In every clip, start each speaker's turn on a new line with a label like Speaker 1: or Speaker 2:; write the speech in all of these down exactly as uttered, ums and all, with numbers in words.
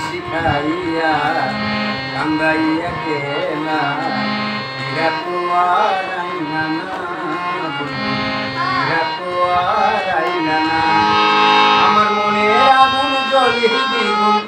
Speaker 1: শিখাইয়া কান্দাইয়া কেলা হীরা তো আর আইনা না হীরা তো আর আইনা না আমার মনে আগুন জ্বলে দ্বিগুণ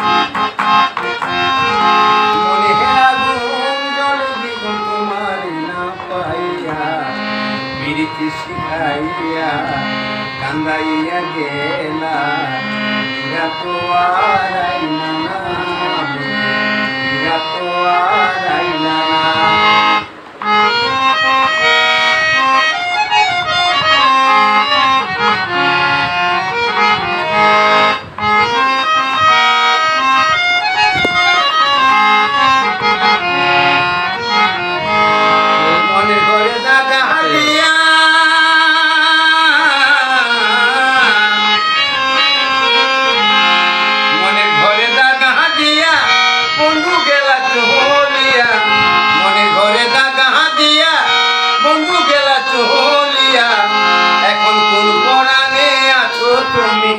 Speaker 1: মনে আগুন জ্বলে দ্বিগুণ তোমার না পাইয়া পিরিতি শিখাইয়া কান্দাইয়া গেলা হীরা তো আর আইনা না হীরা তো আর আইনা না এখন কোন পরাণে আছো তুমি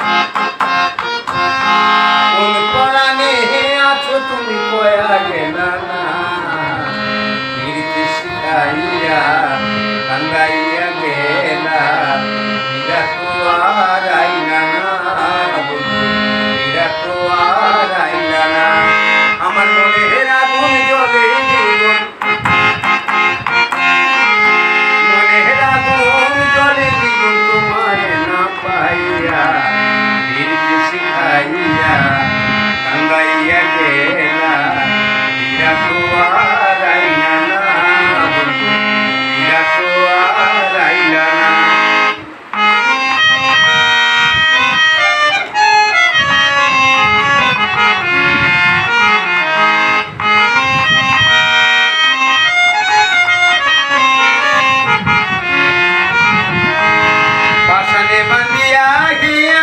Speaker 1: কোন পরাণে আছো তুমি কয়া গেলা না পিরিতি শিখাইয়া কান্দাইয়া গেলা হীরা তো আর আইনা না হীরা তো আর আইনা না আমার মনে আগুন জ্বলে দ্বিগুণ শিখাইয়া কান্দাইয়া গেলা হীরা তো আর আইনা না হীরা তো আর আইনা না পাশানে বান্ধিয়া গিয়া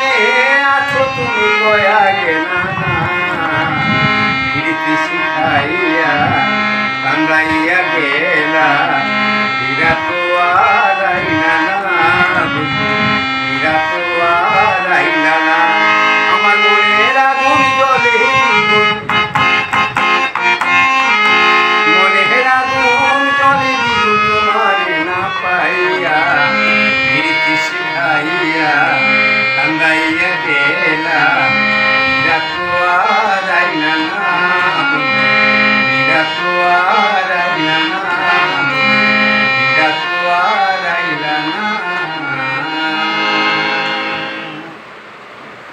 Speaker 1: শিখাই